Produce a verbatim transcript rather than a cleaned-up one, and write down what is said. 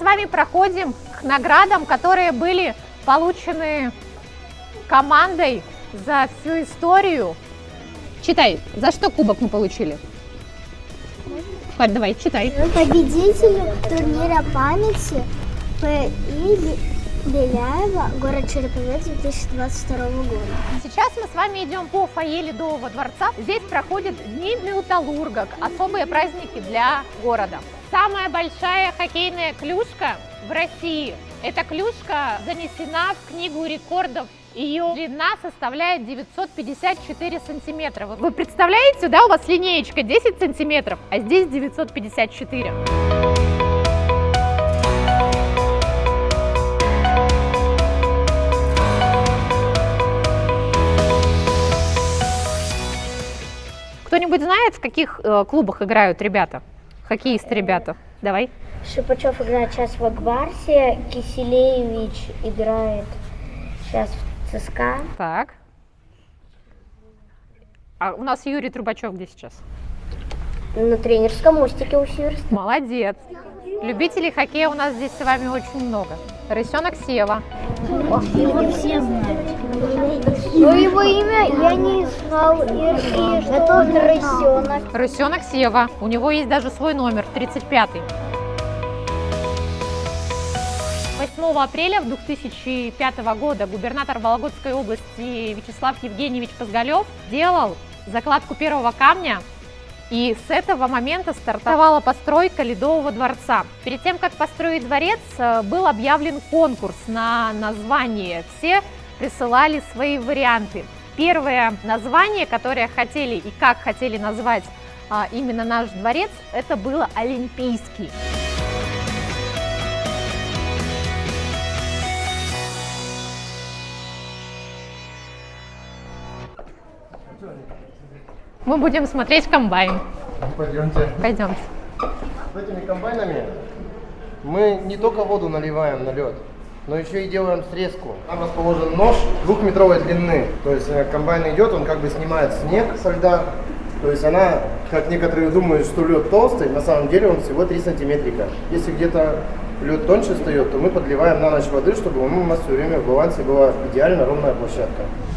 вами проходим к наградам, которые были получены командой за всю историю. Читай, за что кубок мы получили? Пать, давай, читай. Победителю турнира памяти П И Беляева, город Череповец, две тысячи двадцать второго года. Сейчас мы с вами идем по фойе Ледового дворца. Здесь проходят Дни металлурга, особые праздники для города. Самая большая хоккейная клюшка в России. Эта клюшка занесена в книгу рекордов. Ее длина составляет девятьсот пятьдесят четыре сантиметра. Вы представляете, да, у вас линеечка десять сантиметров, а здесь девятьсот пятьдесят четыре. Кто-нибудь знает, в каких э, клубах играют ребята? Хоккеисты ребята. Давай. Шипачев играет сейчас в Акбарсе, Киселевич играет сейчас в ЦСКА. Так. А у нас Юрий Трубачев где сейчас? На тренерском мостике у Северстали. Молодец. Любителей хоккея у нас здесь с вами очень много. Рысенок Сева. Его все знают. Но его имя я не знал. И, и что он Рысенок. Рысенок Сева. У него есть даже свой номер, тридцать пятый. восьмого апреля две тысячи пятого года губернатор Вологодской области Вячеслав Евгеньевич Позголев делал закладку первого камня, и с этого момента стартовала постройка Ледового дворца. Перед тем, как построить дворец, был объявлен конкурс на название. Все присылали свои варианты. Первое название, которое хотели и как хотели назвать а, именно наш дворец, это было Олимпийский. Мы будем смотреть комбайн. Пойдемте. Пойдемте. С этими комбайнами мы не только воду наливаем на лед, но еще и делаем срезку. Там расположен нож двухметровой длины. То есть комбайн идет, он как бы снимает снег со льда. То есть она, как некоторые думают, что лед толстый, на самом деле он всего три сантиметрика. Если где-то лед тоньше встает, то мы подливаем на ночь воды, чтобы у нас все время в балансе была идеально ровная площадка.